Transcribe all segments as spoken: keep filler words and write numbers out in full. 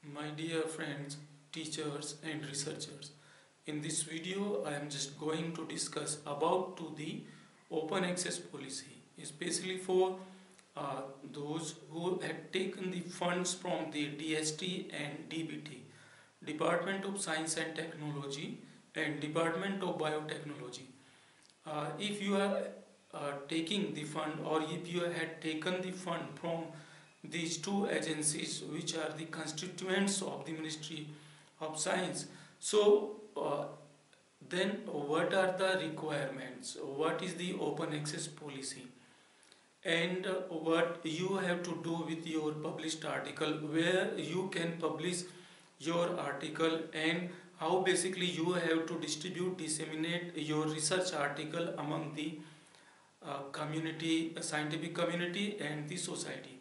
My dear friends, teachers and researchers, in this video I am just going to discuss about to the open access policy, especially for uh, those who had taken the funds from the D S T and D B T, Department of Science and Technology and Department of Biotechnology. Uh, if you are uh, taking the fund or if you had taken the fund from these two agencies which are the constituents of the Ministry of Science, so uh, then what are the requirements, what is the open access policy, and uh, what you have to do with your published article, where you can publish your article, and how basically you have to distribute, disseminate your research article among the uh, community, uh, scientific community and the society.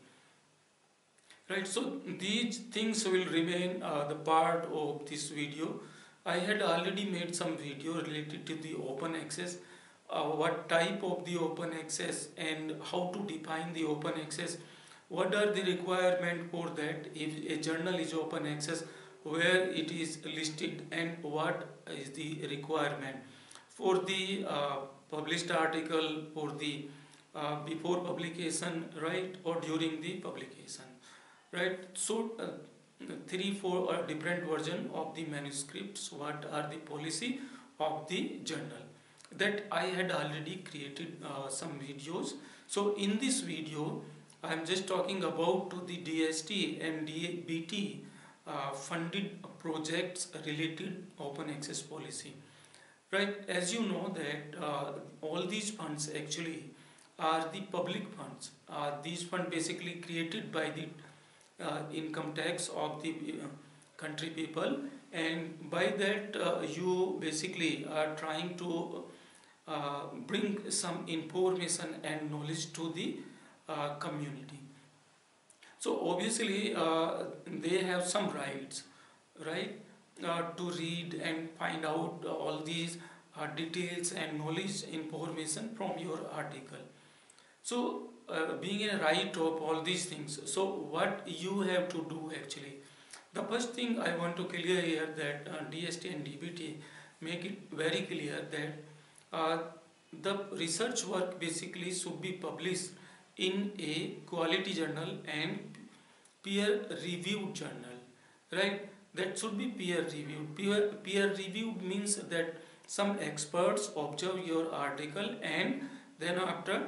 Right, so these things will remain uh, the part of this video. I had already made some video related to the open access, uh, what type of the open access and how to define the open access, what are the requirements for that if a journal is open access, where it is listed, and what is the requirement for the uh, published article, for the uh, before publication, right, or during the publication. Right, so uh, three, four uh, different version of the manuscripts. What are the policy of the journal? That I had already created uh, some videos. So in this video, I am just talking about to the D S T and D B T uh, funded projects related open access policy. Right, as you know that uh, all these funds actually are the public funds. Uh, these funds basically created by the Uh, income tax of the uh, country people, and by that uh, you basically are trying to uh, bring some information and knowledge to the uh, community. So obviously uh, they have some rights, right, uh, to read and find out all these uh, details and knowledge information from your article. So uh, being a right of all these things, so what you have to do actually, the first thing I want to clear here that uh, D S T and D B T make it very clear that uh, the research work basically should be published in a quality journal and peer reviewed journal, right? That should be peer reviewed. Peer, peer reviewed means that some experts observe your article and then after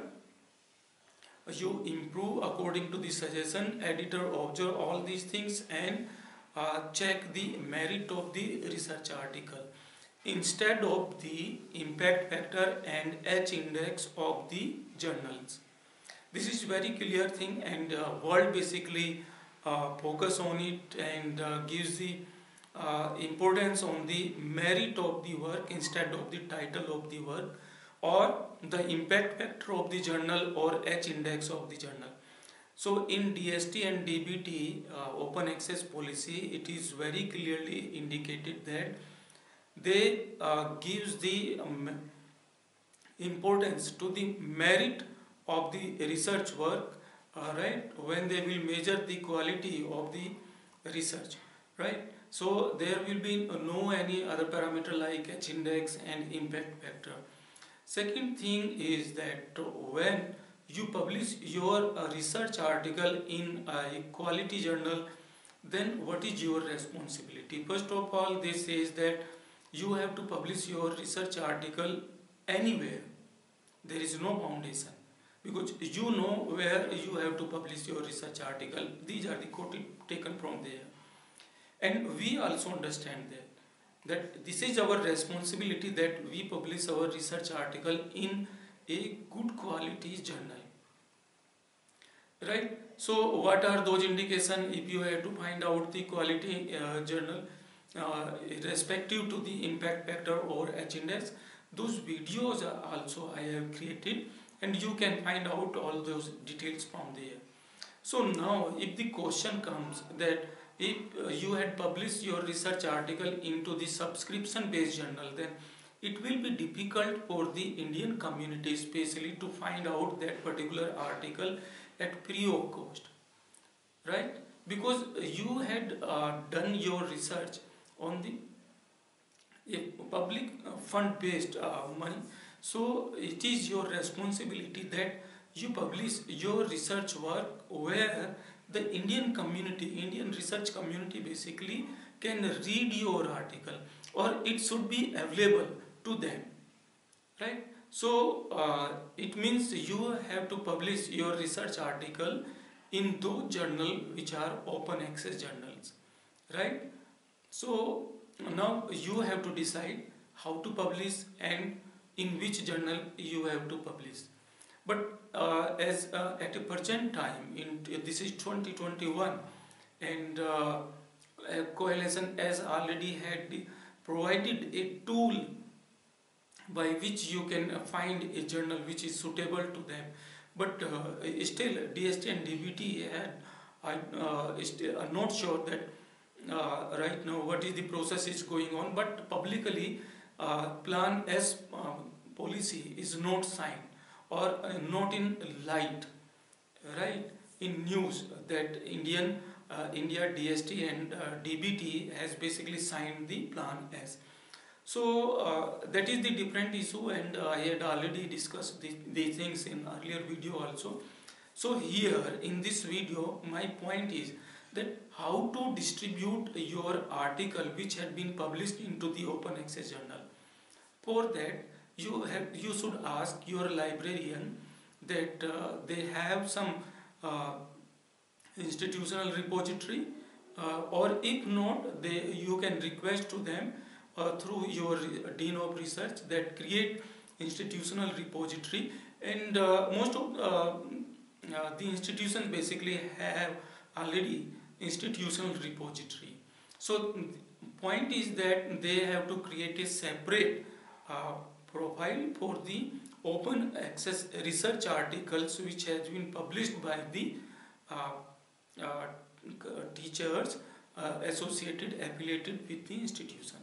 you improve according to the suggestion, editor observe all these things and uh, check the merit of the research article instead of the impact factor and H index of the journals. This is very clear thing, and uh, world basically uh, focus on it and uh, gives the uh, importance on the merit of the work instead of the title of the work or the impact factor of the journal or H index of the journal. So in D S T and D B T uh, open access policy, it is very clearly indicated that they uh, gives the um, importance to the merit of the research work, uh, right, when they will measure the quality of the research, right. So there will be no any other parameter like H index and impact factor. Second thing is that when you publish your uh, research article in a quality journal, then what is your responsibility? First of all, this says that you have to publish your research article anywhere. There is no foundation, because you know where you have to publish your research article. These are the quoted taken from there, and we also understand that that this is our responsibility, that we publish our research article in a good quality journal, right. So what are those indications if you have to find out the quality uh, journal uh, respective to the impact factor or H index? Those videos are also I have created, and you can find out all those details from there. So now if the question comes that if uh, you had published your research article into the subscription based journal, then it will be difficult for the Indian community especially to find out that particular article at free of cost, right. because you had uh, done your research on the a public uh, fund based uh, money. So it is your responsibility that you publish your research work where the indian community indian research community basically can read your article, or it should be available to them, right? So uh, it means you have to publish your research article in those journals which are open access journals, right? So now you have to decide how to publish and in which journal you have to publish. But uh, as uh, at a present time, in this is twenty twenty-one, and uh, Coalition has already had provided a tool by which you can find a journal which is suitable to them. But uh, still, D S T and D B T had, I uh, still are not sure that uh, right now what is the process is going on. But publicly, uh, Plan S uh, policy is not signed or uh, not in light, right? In news that Indian uh, India D S T and uh, D B T has basically signed the Plan S. So uh, that is the different issue, and uh, I had already discussed the, these things in earlier video also. So here in this video my point is that how to distribute your article which had been published into the open access journal. For that you have you should ask your librarian that uh, they have some uh, institutional repository, uh, or if not, they you can request to them uh, through your dean of research that create institutional repository, and uh, most of uh, uh, the institutions basically have already institutional repository. So point is that they have to create a separate uh, profile for the open access research articles which has been published by the uh, uh, teachers uh, associated affiliated with the institution.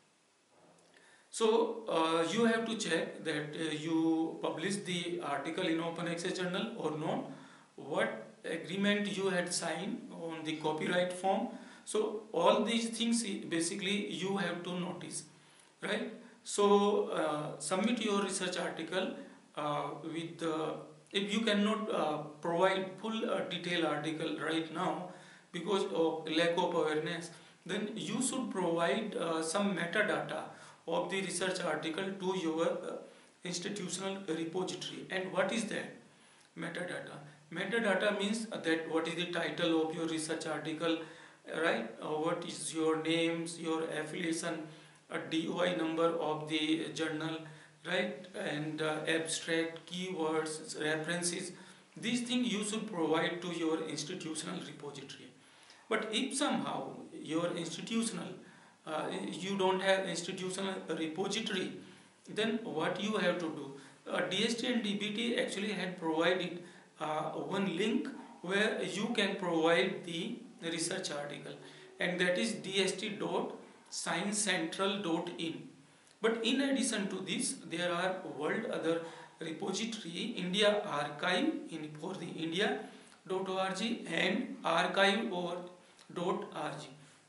So uh, you have to check that uh, you publish the article in open access journal or not, what agreement you had signed on the copyright form. So all these things basically you have to notice, right? So uh, submit your research article uh, with uh, if you cannot uh, provide full uh, detailed article right now because of lack of awareness, then you should provide uh, some metadata of the research article to your uh, institutional repository. And what is that metadata? Metadata means that what is the title of your research article, right? Uh, what is your names, your affiliation, a D O I number of the journal, right? And uh, abstract, keywords, references. These things you should provide to your institutional repository. But if somehow your institutional uh, you don't have institutional repository, then what you have to do? Uh, D S T and D B T actually had provided uh, one link where you can provide the research article, and that is d s t dot science central dot in. But in addition to this, there are world other repository, India Archive in for the India dot org and archive dot org.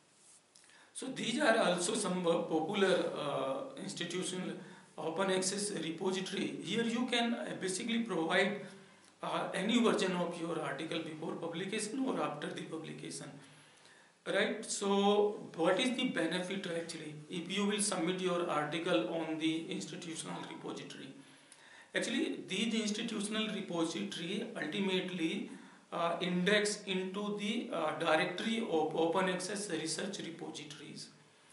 So these are also some uh, popular uh, institutional open access repository. Here you can uh, basically provide uh, any version of your article before publication or after the publication, right? So what is the benefit actually if you will submit your article on the institutional repository? Actually these institutional repository ultimately uh, index into the uh, directory of open access research repositories.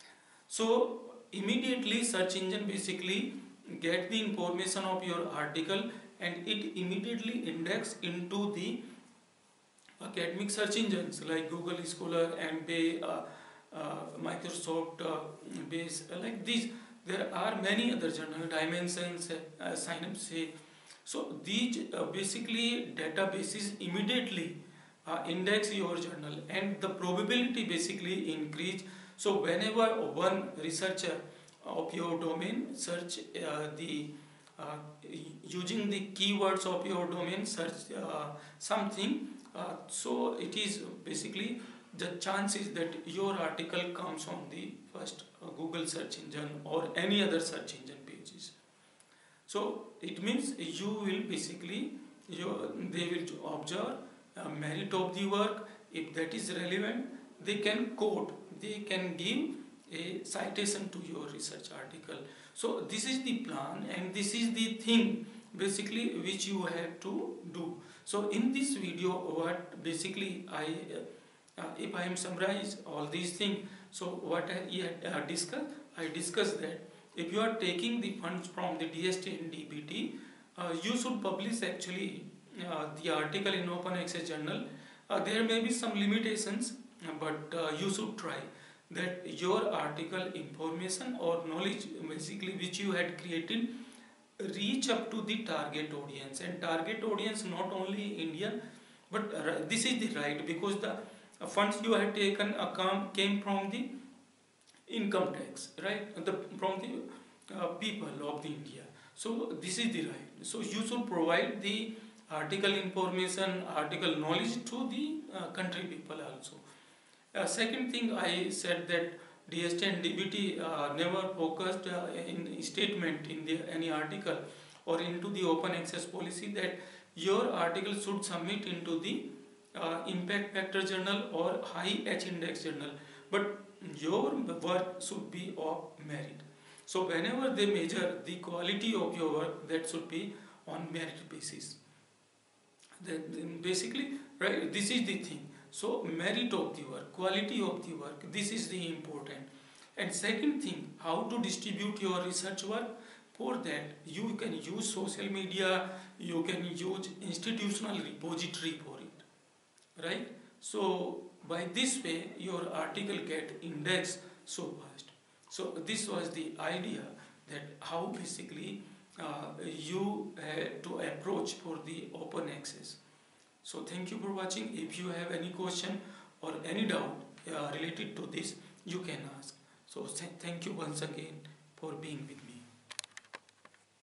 So immediately search engine basically get the information of your article and it immediately index into the academic search engines like Google Scholar and Bay, uh, uh, Microsoft uh, Base, uh, like these. There are many other journals, Dimensions, uh, Synapse. So these uh, basically databases immediately uh, index your journal, and the probability basically increase. So whenever one researcher of your domain search uh, the uh, using the keywords of your domain, search uh, something, uh, so it is basically the chances that your article comes on the first uh, Google search engine or any other search engine pages. So it means you will basically, you, they will observe uh, merit of the work. If that is relevant, they can quote, they can give a citation to your research article. So this is the plan, and this is the thing basically which you have to do. So in this video, what basically I uh, uh, if I am summarize all these things, so what I uh, discussed, I discussed that if you are taking the funds from the D S T and D B T, uh, you should publish actually uh, the article in open access journal. Uh, there may be some limitations, but uh, you should try that your article information or knowledge basically which you had created reach up to the target audience, and target audience not only Indian, but uh, this is the right, because the uh, funds you had taken uh, come, came from the income tax, right, the, from the uh, people of the India. So this is the right. So you should provide the article information, article knowledge to the uh, country people also. Uh, second thing, I said that D S T and D B T uh, never focused uh, in statement in the, any article or into the open access policy that your article should submit into the uh, impact factor journal or high H index journal, but your work should be of merit. So whenever they measure the quality of your work, that should be on merit basis. Then basically, right, this is the thing. So merit of the work, quality of the work, this is the important. And second thing, how to distribute your research work. For that, you can use social media, you can use institutional repository for it, right? So by this way, your article get indexed so fast. So this was the idea that how basically uh, you have to approach for the open access. So thank you for watching. If you have any question or any doubt uh, related to this, you can ask. So thank you once again for being with me.